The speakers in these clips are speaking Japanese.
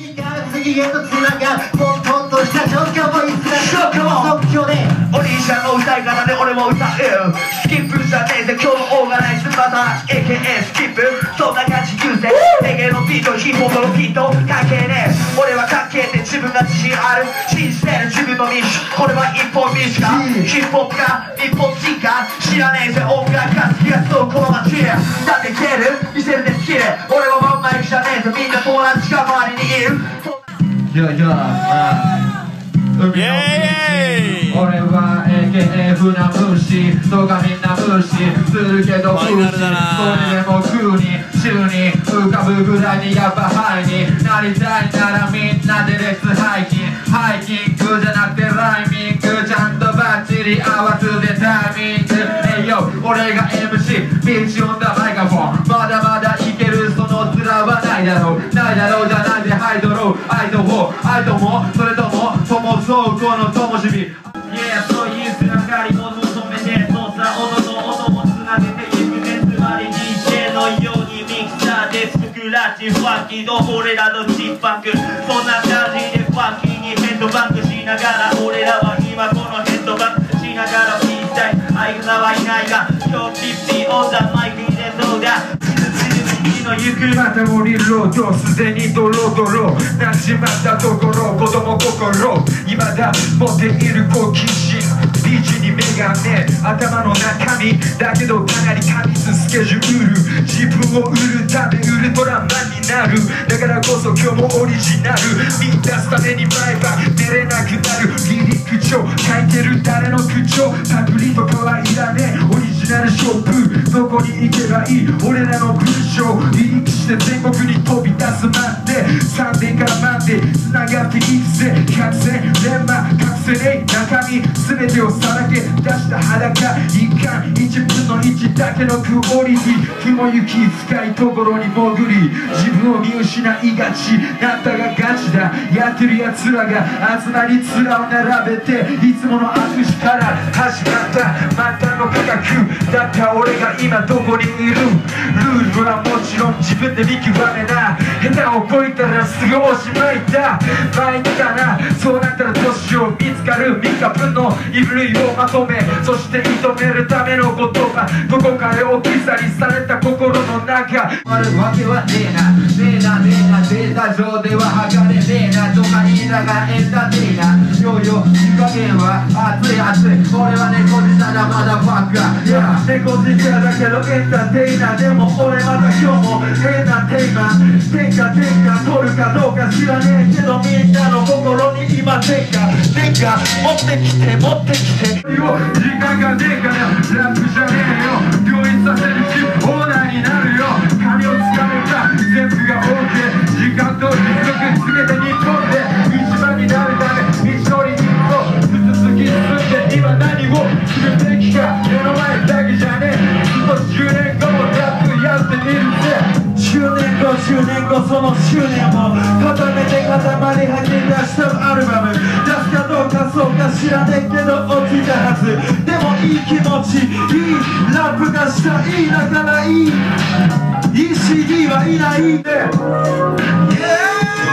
次へとつながる混沌とした状況もいつだって即興でお兄ちゃんの歌い方で俺も歌うスキップじゃねえぜ今日のオーガナイズまた AKA スキップそんな感じ言うぜレゲエのビートヒップホップのビート関係ねえ俺は関係って自分が自信ある信じてる自分の道これは一本道かヒップホップか日本人か知らねえぜ音楽が好きがそうこの街だって消える見せるでスキル俺はワンマイクじゃねえぜみんな友達が周りにいるじゃあ海の道俺は AKA 船虫とかみんな無視するけど無視それでも空に宙に浮かぶぐらいにやっぱハイになりたいならみんなでレッツハイキングハイキングじゃなくてライミングちゃんとバッチリ合わせてタイミングえいよ俺が MC ビーチオンダマイクロフォンまだまだいけるその面はないだろうないだろうじゃないでハイドローアイドホーアイドもそれとも友そうこの灯火そういうつながりも求めてそうさ音と音もつなげていくねつまり DJ のようにミキサーでスクラッチファンキーの俺らのチップバンクそんな感じでファンキーにヘッドバンクしながら俺らは今このヘッドバンクしながらピースタイル相方はいないが今日ピッピオンザマイクにでそうだの行くまた降りろとすでにドロドロなっちまったところ子供心未だ持っている好奇心ビーチに目がね頭の中身だけどかなり過密スケジュール自分を売るためウルトラマンになるだからこそ今日もオリジナル見出すために毎晩寝れなくなるリリック帳書いてる誰の口調パクリとかはいらねえオリジナルショップどこに行けばいい俺らの文章離陸して全国に飛び出すマンデーサンデーからマンデー繋がっていくぜ百戦錬磨隠せねえ中身全てをさらけ出した裸一貫1分の1だけのクオリティ雲行き深いところに潜り自分を見失いがちなったがガチだやってるやつらが集まり面を並べていつもの握手から始まった末端の価格だった俺が今どこにいるルールはもちろん自分で見極めな下手をこいたらすぐおしまいだ参ったなそうなったらどうしよう見つかる3日分の衣類をまとめそして射止めるための言葉どこかで置き去りされた心の中あるわけはねえなねえなねえなデータ上では測れねえなとか言いながらエンターテイナーよよ湯加減は熱い熱い俺は猫舌だまだバカいや猫舌だけどエンターテイナーでも俺また今日もエンターテイナー天下取るかどうか知らねえけどみんなの心に今天下持ってきて時間がねえからラップじゃねえよ病院させるしオーナーになるよ金をつかめば全部が OK 時間と実力つけて日本で一番になるため道のりに突き進んで今何をするべきか目の前だけじゃねえずっと10年後もラップやってみるぜ10年後その執念を固めて固まり吐き出したアルバム出すかどうかそうか知らねえけど落ちたはずでもいい気持ちいいラップがしたいだからいい CD はいないで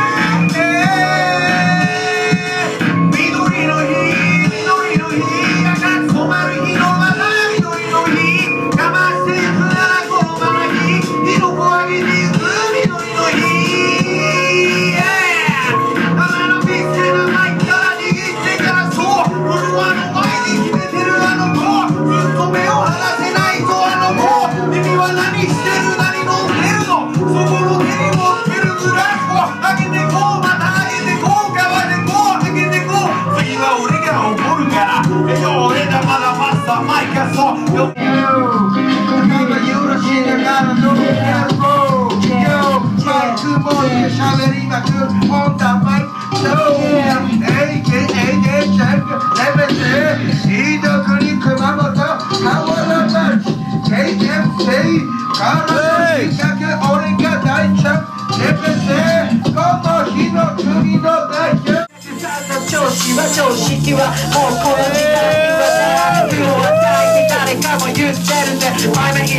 喋りまくるオンダマイクショー AKA でチェックレベルいいとこに熊本川原町 KMC からの企画俺が大チャンレベルこの日の国の代表調子は常識はもうこの時代にはないを与えて誰かも言ってるんで前目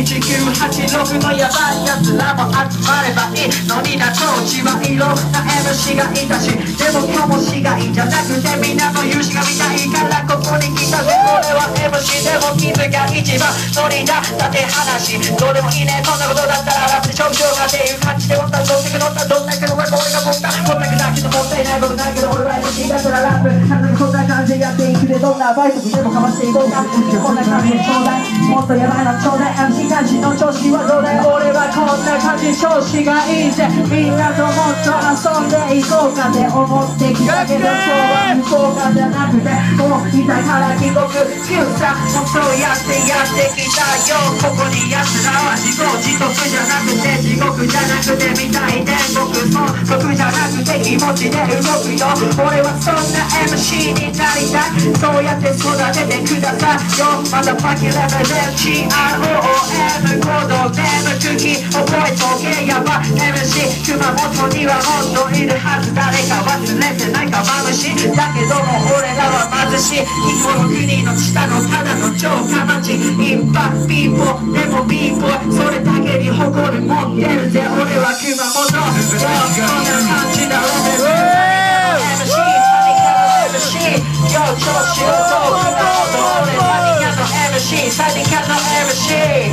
1986のヤバいやつらも集まればいいのにな。当時はいろんな MC がいたし、でも今日もしがいいんじゃなくてみんなの勇姿が見たいからここに来たぜ。俺は MC でも君が一番ノリだ。だって話どうでもいいね、こんなことだったらラップで勝負しようかっていう感じで乗ったどんだけ乗ったどんだけの俺が持ったこんだけだけど持っていないことないけど俺は MC だからラップこんな感じでやっていくでどんなバイトでもかましていこうか。こんな感じでちょうだいもっとやばいなちょうだい MC たちの調子はどうだい。俺はこんな感じ調子がいいぜ。みんなともっと遊んでいこうかって思ってきたけど今日は向こうかじゃなくてもういたから帰国急さもうそうやってきたよ。ここに奴らは自業自得じゃなくて地獄じゃなくてみたい天国損得じゃなくて気持ちで動くよ。俺はそんな MC になりたい。そうやって育ててくださいよ。まだパキレベル CROOM コードネーム空気覚えとけやば MC 熊本にはもっといるはず。誰か忘れてないかまぶしいだけども俺らは貧しいこの国の下のただの城下町一般ピーポーでもピーポーそれだけに誇り持ってるぜ。俺は熊本こんな感じだレベル MC 最強の MC 調子をどう熊本俺最強の MC 最強の MC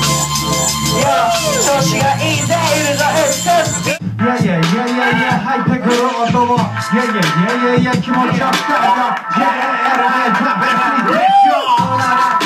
調子がいいぜユーザー SS いやいやいやいやいや入ってくる音もいやいやいやいやいや気持ちよくたよ。いやいやいやいやザベスにでしょうなら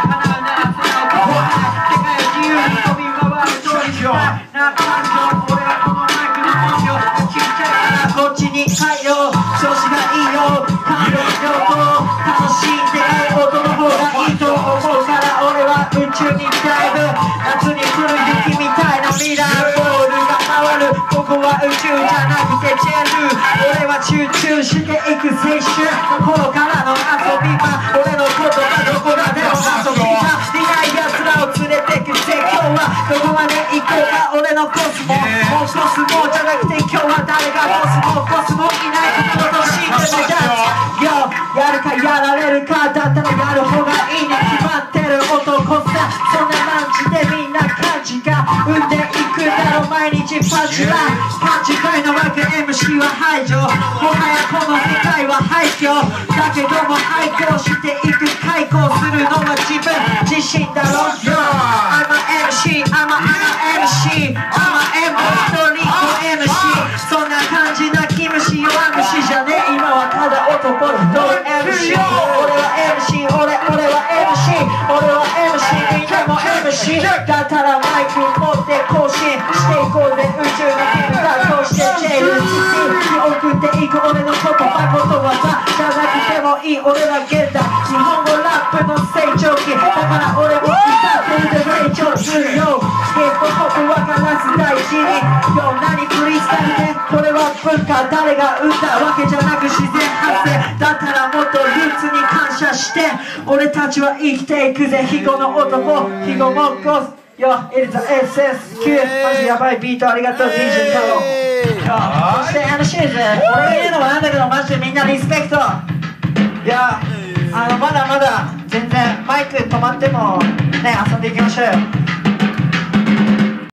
世界を自由に飛び回る通りしたな感情。俺はこのマイクの音量ちっちゃいからこっちに入ろう。調子がいいよ感動と楽しんで音の方がいいと思うから俺は宇宙にダイブ夏に来る雪みたいなミラーボールが回る。ここは宇宙じゃなくてジェル。俺は集中していく青春の頃からの遊び場。俺の言葉どこまでも遊び場いない奴らを連れてくぜ。今日はどこまで行こうか。俺のコスモもうコスモじゃなくて今日は誰がコスモいないこととしてもじゃあやるかやられるかだったらやる方がいいに決まってる男さ。そんな感じでみんな感じが生んでいくだろう毎日パチラ勘違いのわけ MC は排除もはやこの世界は廃墟だけども廃墟していく開口するのは自分自身だろうよ。I'm a MC I'm a MC I'm a MC そんな感じな気虫弱虫じゃねえ今はただ男一人 MC 俺は MC 俺は MC 俺は MC みんなも MC だったらマイク持って更新していこうぜ。宇宙のフィルター通してジェイルに送っていく俺の言葉ことわざじゃなくてもいい俺は現代日本語ラップの成長期だから俺も歌ってるで成長するよ。ヒップホップは話す大事によ何フリースタイルでこれは文化誰が生んだわけじゃなく自然発生だったらもっとルーツに感謝して俺たちは生きていくぜ。肥後の男肥後もっこよ、エリザ SSQ マジやばいビートありがとう DJ 太郎。そしてMC ぜ俺が言うのもなんだけどマジでみんなリスペクト。いやまだまだ全然マイク止まってもね遊んでいきましょうよ。